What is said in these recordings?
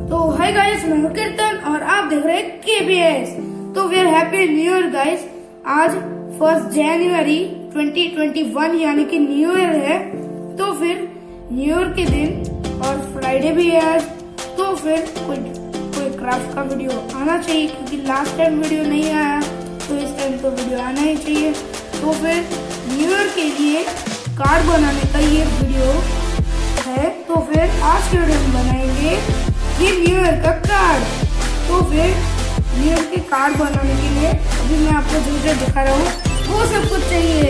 तो hi guys, मैं हूं कीर्तन और आप देख रहे हैं KBS। तो we are happy new year guys. आज 1 जनवरी 2021 यानी कि न्यू ईयर है। तो फिर न्यू ईयर के दिन और फ्राइडे भी है आज, तो फिर कोई क्राफ्ट का वीडियो आना चाहिए क्योंकि लास्ट टाइम वीडियो नहीं आया, तो इस टाइम तो वीडियो आना ही चाहिए। तो फिर न्यू ईयर के लिए कार्ड बनाने का ये वीडियो है। तो फिर आज के वीडियो में बनाएंगे ये न्यू ईयर का कार्ड। तो फिर न्यू ईयर के कार्ड बनाने के लिए अभी मैं आपको जो दिखा रहा हूँ वो सब कुछ चाहिए।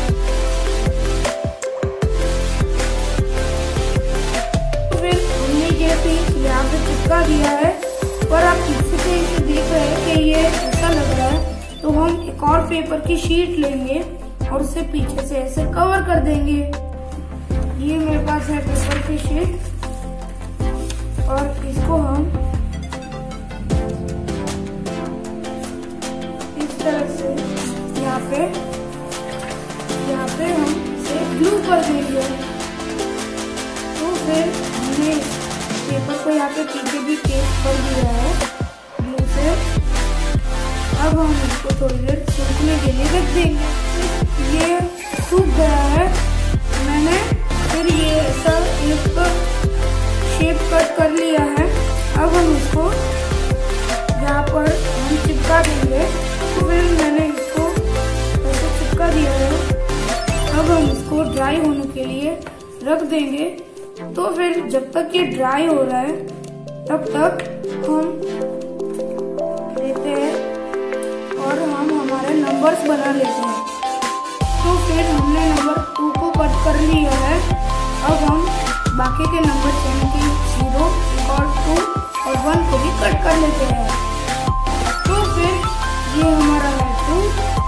तो फिर हमने ये पीस यहाँ पे चिपका दिया है और आप पीछे से इसे देख रहे हैं कि ये ऐसा लग रहा है। तो हम एक और पेपर की शीट लेंगे और उसे पीछे से ऐसे कवर कर देंगे। ये मेरे पास है पेपर की शीट और इसको हम इस तरह से यहाँ पे हम इसे ग्लू कर देंगे। तो फिर हमने पेपर को यहाँ पे पीछे भी पेस्ट कर दिया है ग्लू से। अब हम इसको थोड़ी देर सूखने के लिए रख देंगे। ये सूख गया है, मैंने फिर ये ऐसा एक शेप कट कर लिया है। अब हम इसको यहाँ पर हम चिपका देंगे। तो फिर मैंने इसको ऐसे चिपका दिया है। अब हम इसको ड्राई होने के लिए रख देंगे। तो फिर जब तक ये ड्राई हो रहा है तब तक हम लेते हैं और हम हमारे नंबर्स बना लेते हैं। तो फिर हमने नंबर 2 को कट कर लिया है। अब हम बाकी के नंबर यानी कि 0 और 2 और 1 को भी कट कर लेते हैं। तो फिर ये हमारा है 2,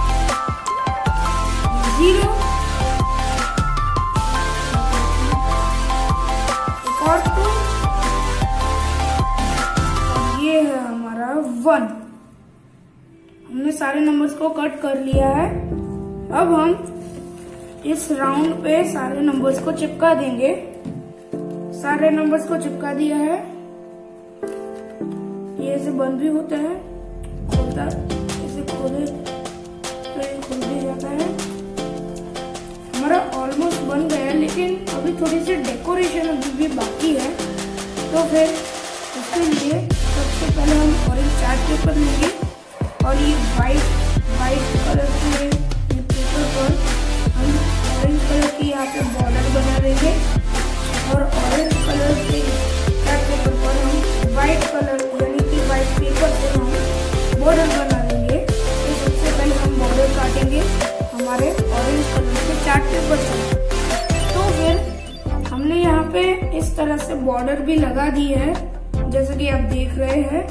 0 और 2 और ये है हमारा 1। हमने सारे नंबर्स को कट कर लिया है। अब हम इस राउंड पे सारे नंबर्स को चिपका देंगे। सारे नंबर्स को चिपका दिया है। ये ऐसे बंद भी होता है, खुलता इसे खोले तो ये खुल भी जाता है। हमारा ऑलमोस्ट बन गया है, लेकिन अभी थोड़ी सी डेकोरेशन अभी भी बाकी है। तो फिर उसके लिए सबसे पहले हम ऑरेंज चार्ट पेपर लेंगे और ये वाइट कलर के पेपर पर हम ऑरेंज कलर की यहाँ पे बॉर्डर बना देंगे और ऑरेंज कलर के चार्ट पेपर पर हम व्हाइट कलर यानी कि व्हाइट पेपर से हम बॉर्डर बना देंगे। तो सबसे पहले हम बॉर्डर काटेंगे हमारे ऑरेंज कलर के चार्ट पेपर से। तो फिर हमने यहाँ पे इस तरह से बॉर्डर भी लगा दी है जैसे कि आप देख रहे हैं।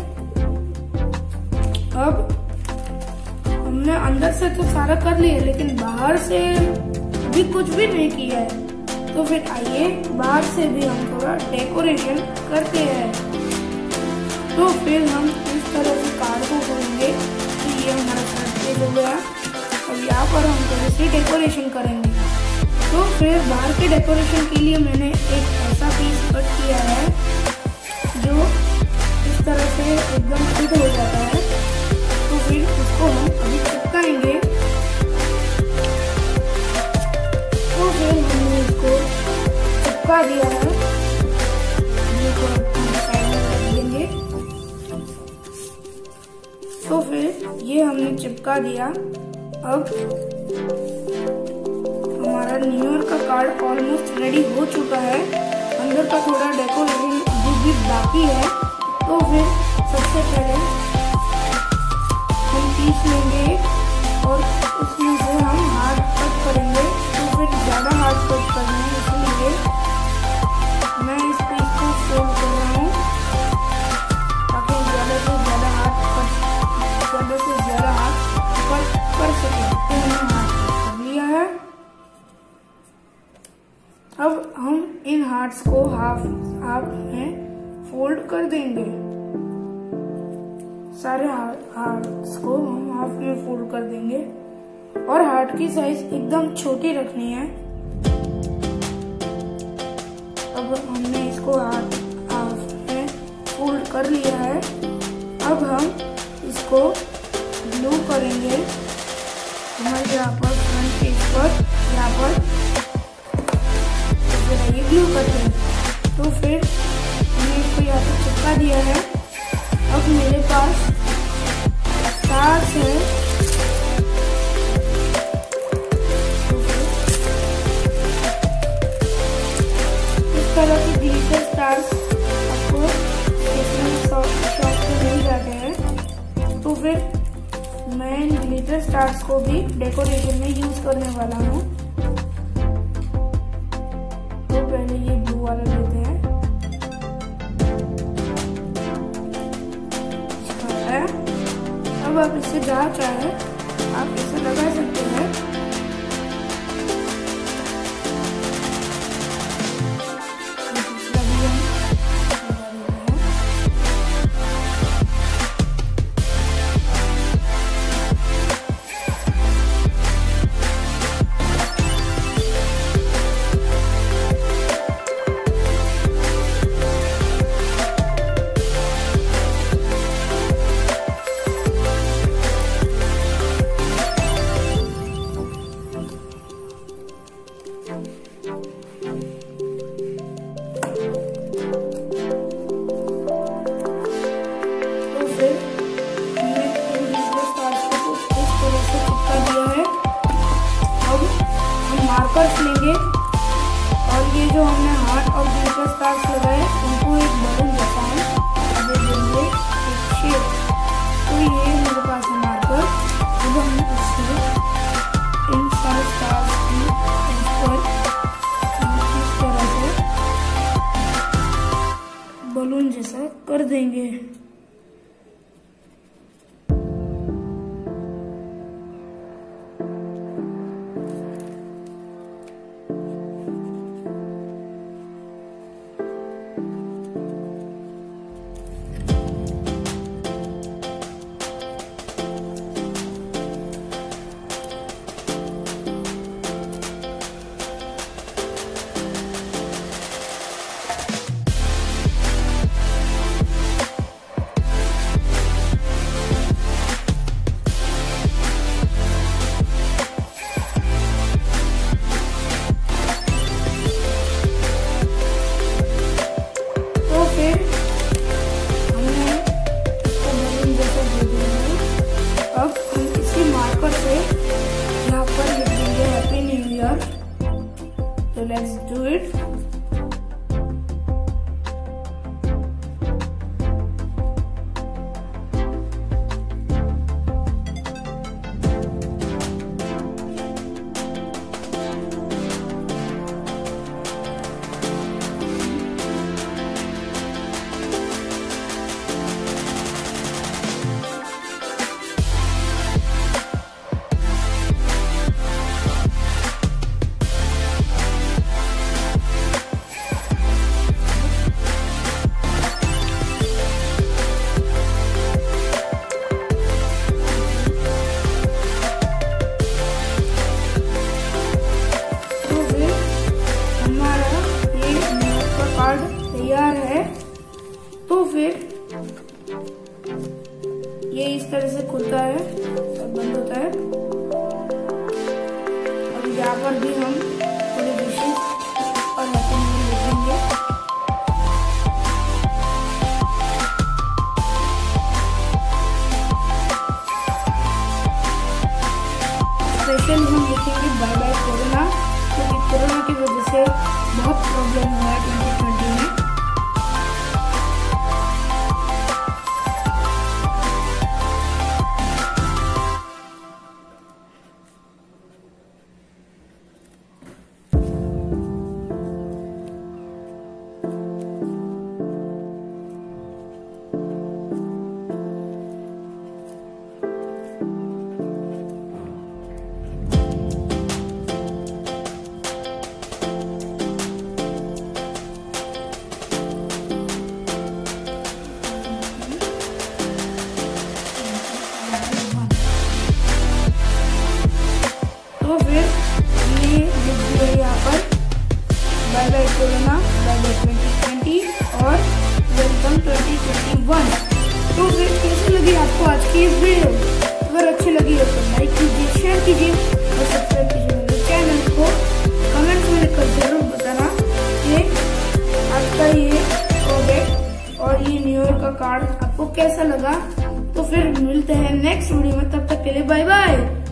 अब हमने अंदर से तो सारा कर लिया लेकिन बाहर से अभी कुछ भी नहीं किया है। तो फिर आइए बाहर से भी हम थोड़ा डेकोरेशन करते हैं। तो फिर हम इस तरह से कार्ड को खोलेंगे। तो ये हमारा फ्रंट पेज हो गया और यहाँ पर हम थोड़ी सी डेकोरेशन करेंगे। तो फिर बाहर के डेकोरेशन के लिए मैंने एक ऐसा पीस कट किया है जो इस तरह से एकदम फिट हो जाता है। तो फिर उसको हम अभी चिपकाएंगे। तो फिर हमने इसको चिपका दिया है। साइड में रख देंगे। तो फिर ये हमने चिपका दिया। अब हमारा न्यू ईयर का कार्ड ऑलमोस्ट रेडी हो चुका है। अंदर का थोड़ा डेकोरेशन अभी भी बाकी है। तो फिर सबसे पहले हम पीस लेंगे और उसमें से हम हार्ड कट करेंगे। तो फिर ज़्यादा हार्ड कट करना है, इसलिए मैं इस पीस को फोल्ड कर रहा हूँ ताकि ज़्यादा से ज़्यादा हार्ड कट कर सके। तो हमने हार्ड कट कर लिया है। अब हम इन हार्ट्स को हाफ में फोल्ड कर देंगे। सारे हार्ट्स को हम हाफ में फोल्ड कर देंगे और हार्ट की साइज एकदम छोटी रखनी है। अब हमने इसको हाफ में फोल्ड कर लिया है। अब हम इसको ग्लू करेंगे हमारे यहाँ पर फ्रंट पेज पर, यहाँ पर ये ग्लू करते हैं। तो फिर मैंने इसको यहाँ पर चिपका दिया है। अब मेरे पास स्टार्स है, इस तरह के ग्लिटर स्टार्स आपको शॉप से मिल जाते हैं। तो फिर मैं ग्लिटर स्टार्स को भी डेकोरेशन में यूज करने वाला हूँ। तो पहले ये ब्लू वाला लेते हैं, अब आप इससे जहाँ चाहे आप इसे लगा सकते हैं। मार्कर्स लेंगे और ये जो हमने हार्ट और ग्लिटर स्टार्स लगाए उनको एक बटन जैसा हम दे देंगे एक शेप। तो ये मेरे पास है मार्कर। अब हम इससे इन सारे स्टार्स की इस तरह से बलून जैसा कर देंगे। So let's do it. तैयार है। तो फिर ये इस तरह से खुलता है और बंद होता है। और यहाँ पर भी हम थोड़े विशेष और हैप्पी न्यू ईयर लिखेंगे। स्पेशल हम लिखेंगे बाय बाय कोरोना, क्योंकि कोरोना की वजह से बहुत प्रॉब्लम हुआ है 2020 में। की वीडियो अगर अच्छी लगी हो तो लाइक कीजिए, शेयर कीजिए और सब्सक्राइब कीजिए मेरे चैनल को। कमेंट में लिखकर जरूर बताना कि आपका ये प्रोडक्ट और ये न्यू ईयर का कार्ड आपको कैसा लगा। तो फिर मिलते हैं नेक्स्ट वीडियो में, तब तक के लिए बाय बाय।